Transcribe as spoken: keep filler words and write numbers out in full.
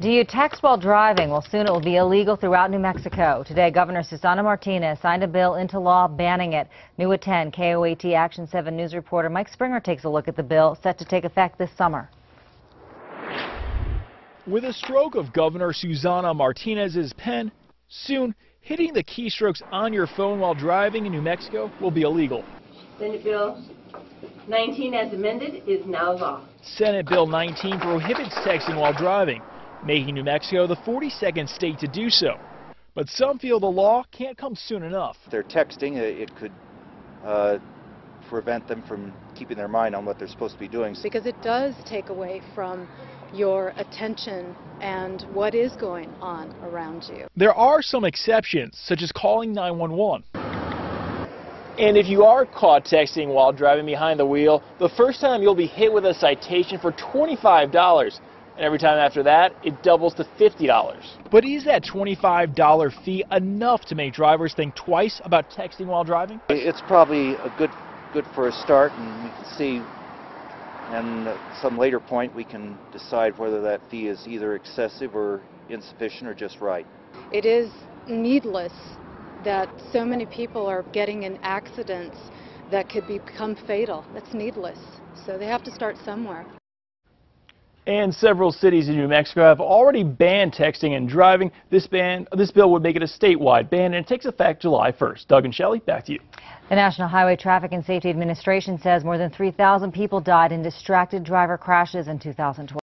Do you text while driving? Well, soon it will be illegal throughout New Mexico. Today, Governor Susana Martinez signed a bill into law banning it. New at ten, K O A T Action seven News reporter Mike Springer takes a look at the bill set to take effect this summer. With a stroke of Governor Susana Martinez's pen, soon hitting the keystrokes on your phone while driving in New Mexico will be illegal. Senate Bill nineteen as amended is now law. Senate Bill nineteen prohibits texting while driving, making New Mexico the forty-second state to do so. But some feel the law can't come soon enough. If they're texting, it could uh, prevent them from keeping their mind on what they're supposed to be doing. Because it does take away from your attention and what is going on around you. There are some exceptions, such as calling nine one one. And if you are caught texting while driving behind the wheel, the first time you'll be hit with a citation for twenty-five dollars. And every time after that, it doubles to fifty dollars. But is that twenty-five dollar fee enough to make drivers think twice about texting while driving? It's probably a good, good for a start, and we can see, and at some later point we can decide whether that fee is either excessive or insufficient or just right. It is needless that so many people are getting in accidents that could become fatal. That's needless. So they have to start somewhere. And several cities in New Mexico have already banned texting and driving. This ban, this bill would make it a statewide ban, and it takes effect July first. Doug and Shelley, back to you. The National Highway Traffic and Safety Administration says more than three thousand people died in distracted driver crashes in two thousand twelve.